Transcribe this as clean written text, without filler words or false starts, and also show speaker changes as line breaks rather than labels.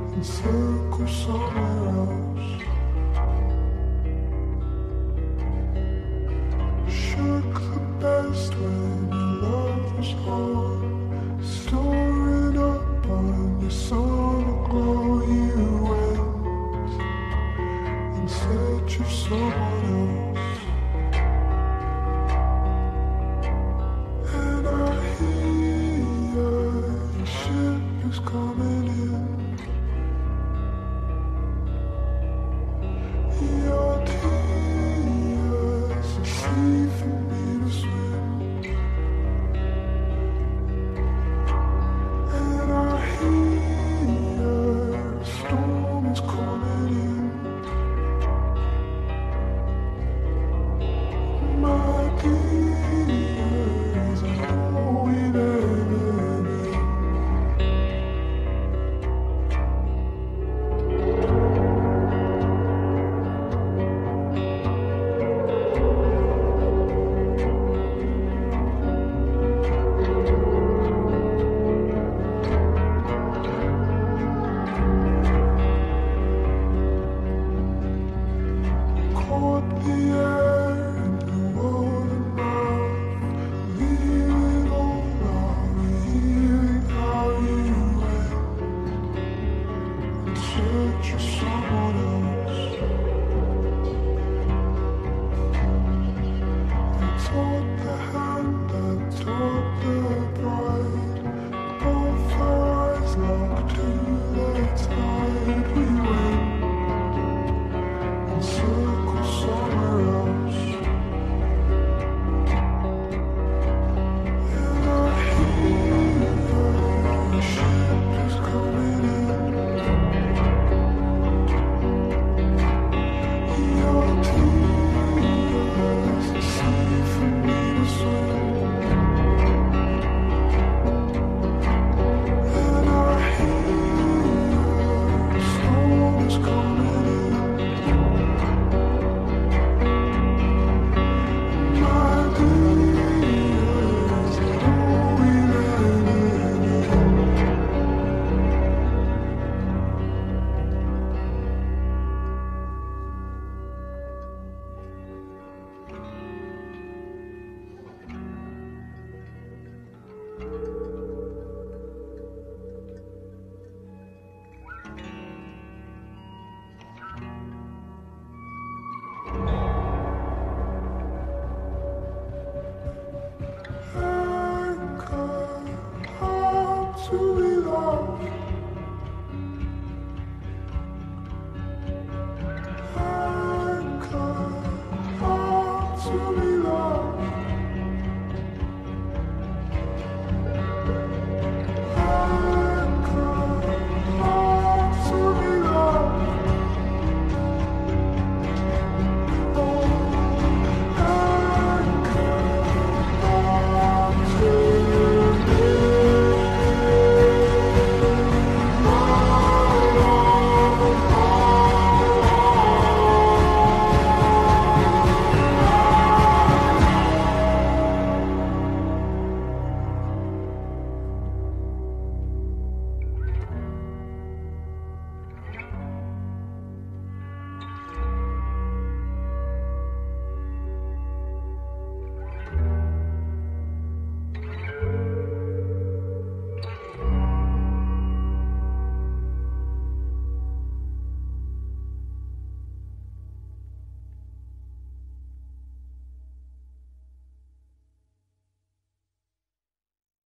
and circle somewhere else. Shook the best when your love was hard, storing up on your summer glow. You went in search of someone else, and I hear your ship is coming in. Your tears are sea for me to swim, and I hear a storm is coming in. My tears are all we've ever been. Caught the air in the water mouth, leaving all love, hearing how you went in search of someone else.